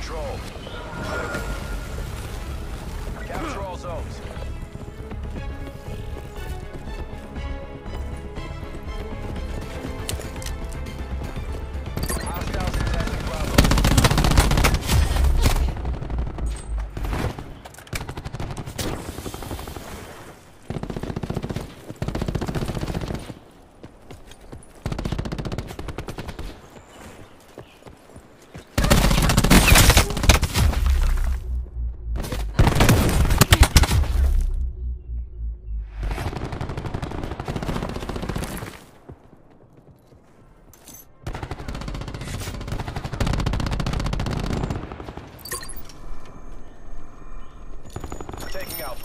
control. Capture all zones. Hostiles contesting Bravo. Taking Alpha.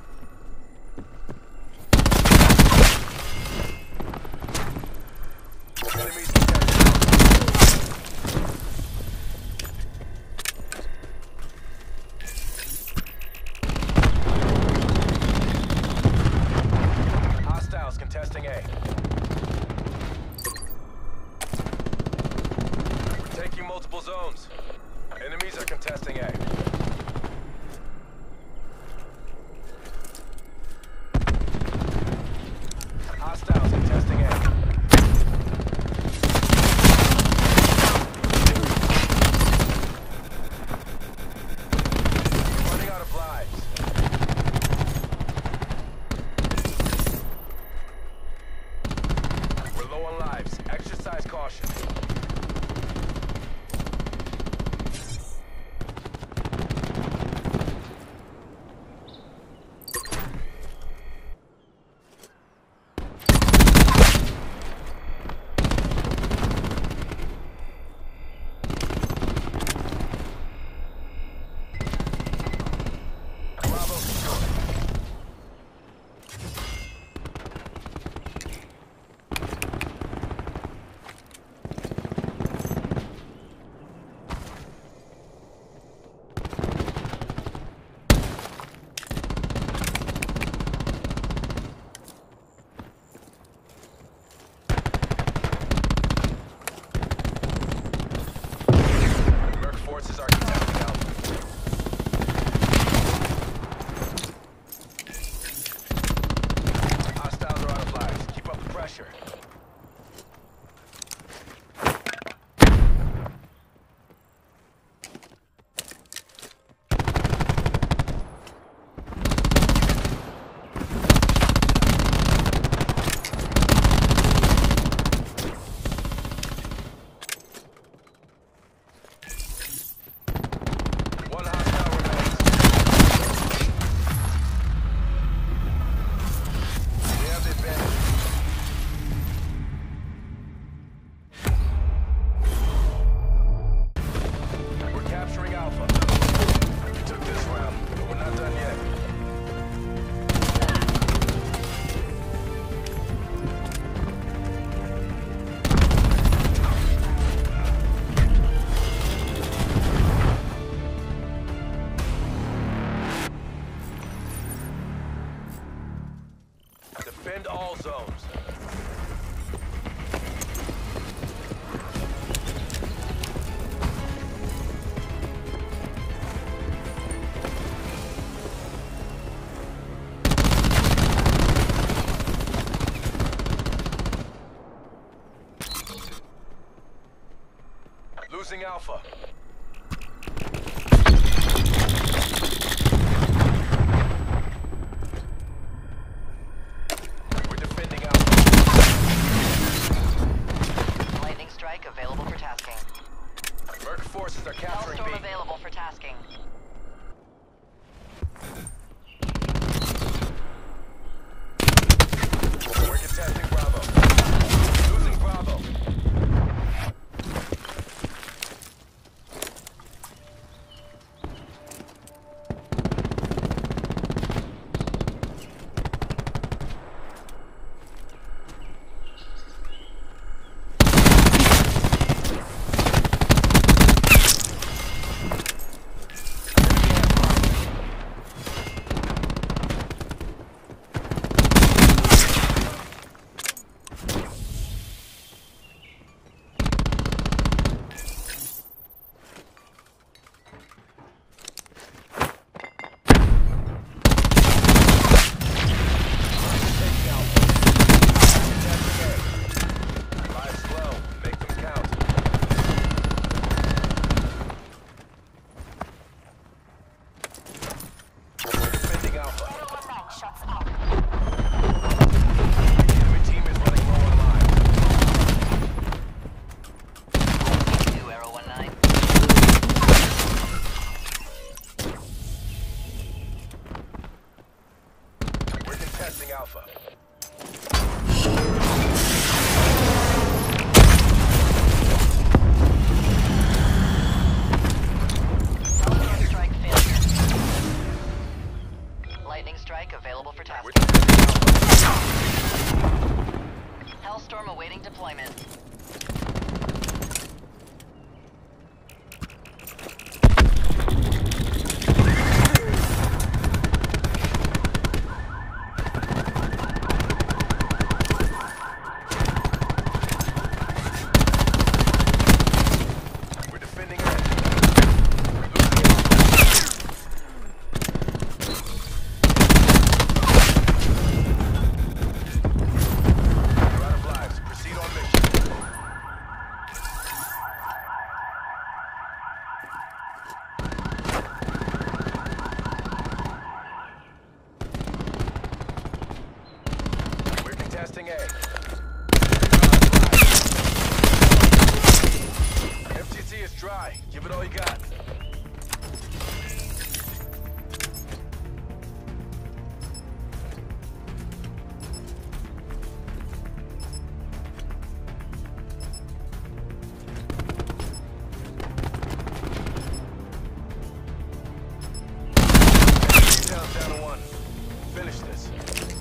Enemies detected. Hostiles contesting A. We're taking multiple zones. Enemies are contesting A. Hostiles contesting A. Running out of lives. We're low on lives. Exercise caution. Forces are contesting Alpha. Hostiles are out of lives. Keep up the pressure. One hostile remains. We have the advantage. We're capturing Alpha. We took this round, but we're not done yet. Defend all zones. Losing Alpha. We're defending Alpha. Lightning strike available for tasking. Merc forces are capturing B. Hellstorm available for tasking. We're contesting Bravo. Losing Bravo. contesting Alpha. Hellstorm strike failure. Lightning strike available for We're tasking. contesting Alpha. Hellstorm awaiting deployment. We're defending A. We're out of lives. Proceed on mission. We're contesting A. FTC is dry. Give it all you got. Details down to 1. Finish this.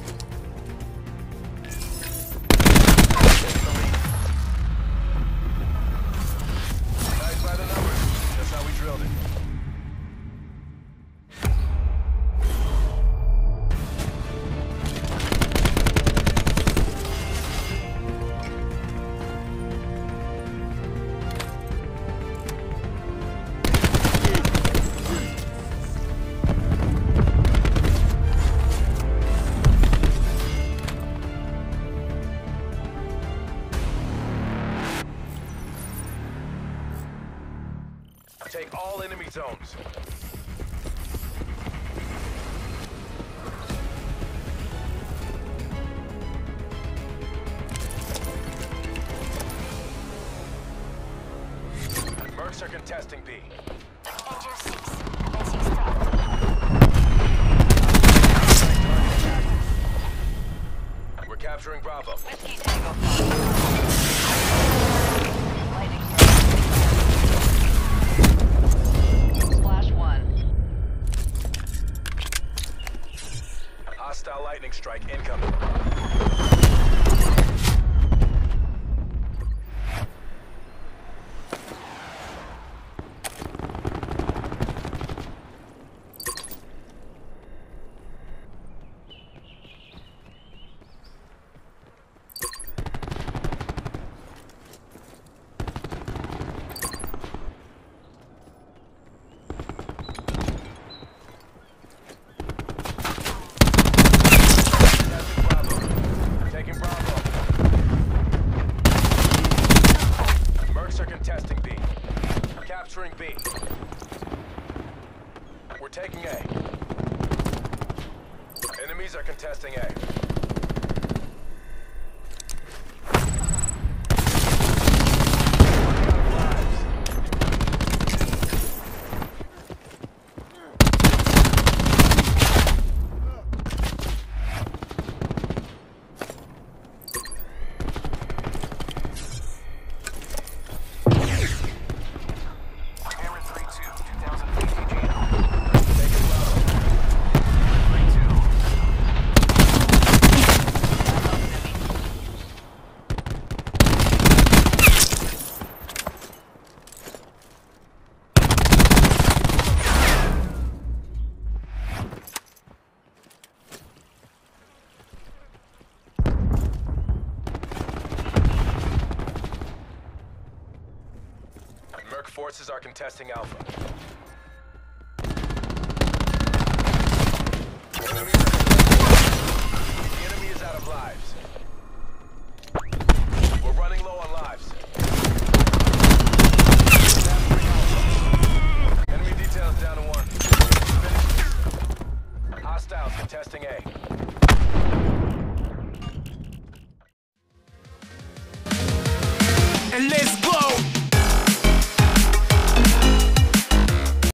Taking the lead. Nice by the numbers. That's how we drilled it. Take all enemy zones. Mercs are contesting B. Danger 6. Commencing strike. We're capturing Bravo. Whiskey Tango 5. Lightning strike. Splash 1. Hostile lightning strike incoming. Taking Bravo. Mercs are contesting B. Capturing B. We're taking A. Enemies are contesting A. Cameron 3-2, 2,000 PTG. Taking Bravo. 3-2. Merc forces are contesting Alpha. The enemy is out of lives. We're running low on lives. Capturing Alpha. Enemy details down to 1. Finish this. Hostiles contesting A.